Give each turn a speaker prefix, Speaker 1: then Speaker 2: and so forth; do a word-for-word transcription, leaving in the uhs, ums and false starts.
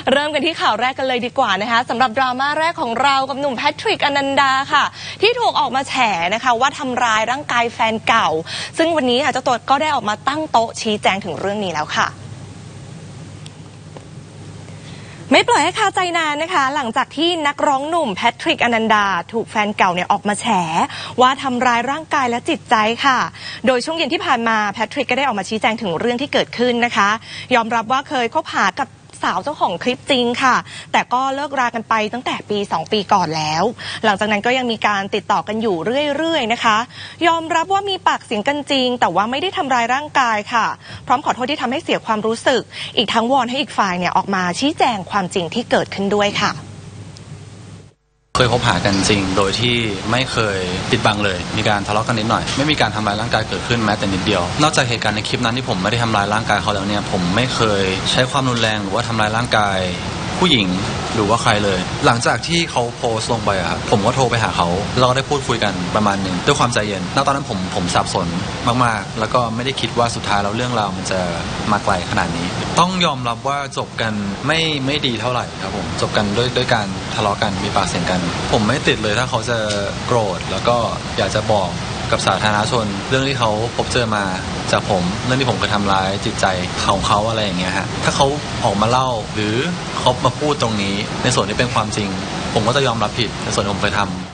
Speaker 1: เริ่มกันที่ข่าวแรกกันเลยดีกว่านะคะสำหรับดราม่าแรกของเรากับหนุ่มแพทริกอนันดาค่ะที่ถูกออกมาแฉนะคะว่าทำร้ายร่างกายแฟนเก่าซึ่งวันนี้ค่ะเจ้าตัวก็ได้ออกมาตั้งโต๊ะชี้แจงถึงเรื่องนี้แล้วค่ะไม่ปล่อยให้คาใจนานนะคะหลังจากที่นักร้องหนุ่มแพทริกอนันดาถูกแฟนเก่าเนี่ยออกมาแฉว่าทำร้ายร่างกายและจิตใจค่ะโดยช่วงเย็นที่ผ่านมาแพทริกก็ได้ออกมาชี้แจงถึงเรื่องที่เกิดขึ้นนะคะยอมรับว่าเคยคบหากับสาวเจ้าของคลิปจริงค่ะแต่ก็เลิกรากันไปตั้งแต่ปีสองปีก่อนแล้วหลังจากนั้นก็ยังมีการติดต่อกันอยู่เรื่อยๆนะคะยอมรับว่ามีปากเสียงกันจริงแต่ว่าไม่ได้ทำร้ายร่างกายค่ะพร้อมขอโทษที่ทำให้เสียความรู้สึกอีกทั้งวอนให้อีกฝ่ายเนี่ยออกมาชี้แจงความจริงที่เกิดขึ้นด้วยค่ะ
Speaker 2: เคยคบหากันจริงโดยที่ไม่เคยปิดบังเลยมีการทะเลาะกันนิดหน่อยไม่มีการทำร้ายร่างกายเกิดขึ้นแม้แต่นิดเดียวนอกจากเหตุการณ์ในคลิปนั้นที่ผมไม่ได้ทำร้ายร่างกายเขาแล้วเนี่ยผมไม่เคยใช้ความรุนแรงหรือว่าทำร้ายร่างกายผู้หญิงหรือว่าใครเลยหลังจากที่เขาโพสต์ลงไปอะครับผมก็โทรไปหาเขาเราก็ได้พูดคุยกันประมาณหนึ่งด้วยความใจเย็นณตอนนั้นผมผมสับสนมากๆแล้วก็ไม่ได้คิดว่าสุดท้ายแล้วเรื่องราวมันจะมาไกลขนาดนี้ต้องยอมรับว่าจบกันไม่ไม่ดีเท่าไหร่ครับผมจบกันด้วยด้วยการทะเลาะกันมีปากเสียงกันผมไม่ติดเลยถ้าเขาจะโกรธแล้วก็อยากจะบอกกับสาธารณชนเรื่องที่เขาพบเจอมาจากผมเรื่องที่ผมเคยทำร้ายจิตใจของเขาอะไรอย่างเงี้ยฮะถ้าเขาออกมาเล่าหรือเขามาพูดตรงนี้ในส่วนที่เป็นความจริงผมก็จะยอมรับผิดในส่วนที่ผมเคยทำ